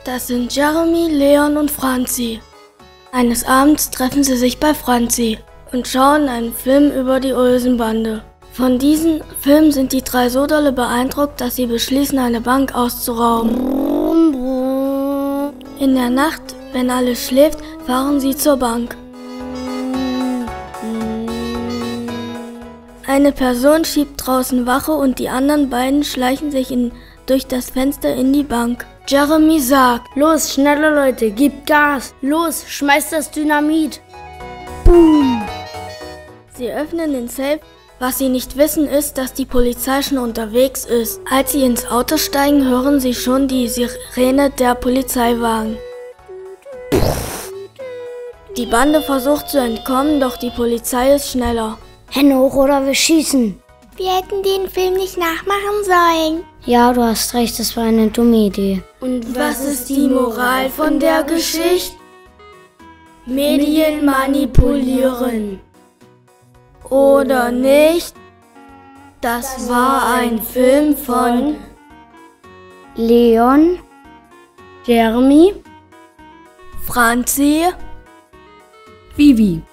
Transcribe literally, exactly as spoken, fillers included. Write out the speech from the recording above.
Das sind Jeremy, Leon und Franzi. Eines Abends treffen sie sich bei Franzi und schauen einen Film über die Olsenbande. Von diesem Film sind die drei so dolle beeindruckt, dass sie beschließen, eine Bank auszurauben. In der Nacht, wenn alles schläft, fahren sie zur Bank. Eine Person schiebt draußen Wache und die anderen beiden schleichen sich in, durch das Fenster in die Bank. Jeremy sagt: Los, schnelle Leute, gebt Gas! Los, schmeißt das Dynamit! Boom! Sie öffnen den Safe. Was sie nicht wissen ist, dass die Polizei schon unterwegs ist. Als sie ins Auto steigen, hören sie schon die Sirene der Polizeiwagen. Die Bande versucht zu entkommen, doch die Polizei ist schneller. Hände hoch oder wir schießen! Wir hätten den Film nicht nachmachen sollen. Ja, du hast recht, das war eine dumme Idee. Und was ist die Moral von der Geschichte? Medien manipulieren. Oder nicht? Das war ein Film von Leon, Jeremy, Franzi, Vivi.